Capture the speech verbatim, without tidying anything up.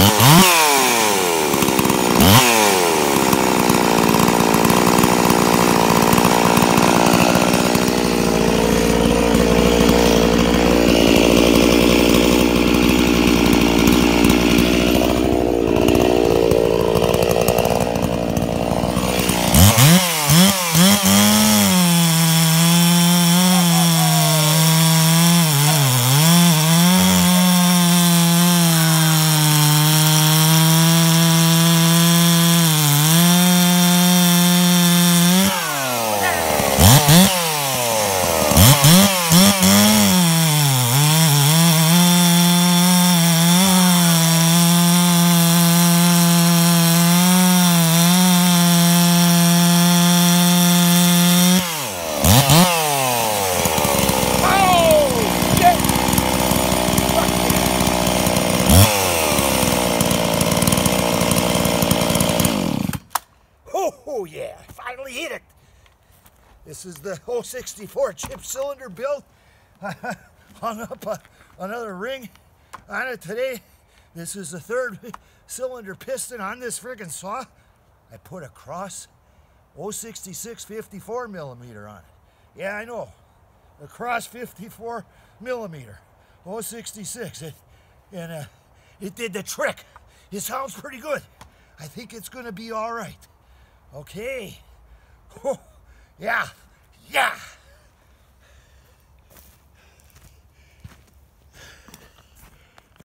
Oh yeah, I finally hit it. This is the oh sixty-four chip cylinder build. I hung up a, another ring on it today. This is the third cylinder piston on this friggin' saw. I put a cross oh sixty-six fifty-four millimeter on it. Yeah, I know. A cross fifty-four millimeter. oh sixty-six. It, and uh, it did the trick. It sounds pretty good. I think it's gonna be all right. Okay. Oh, yeah, yeah.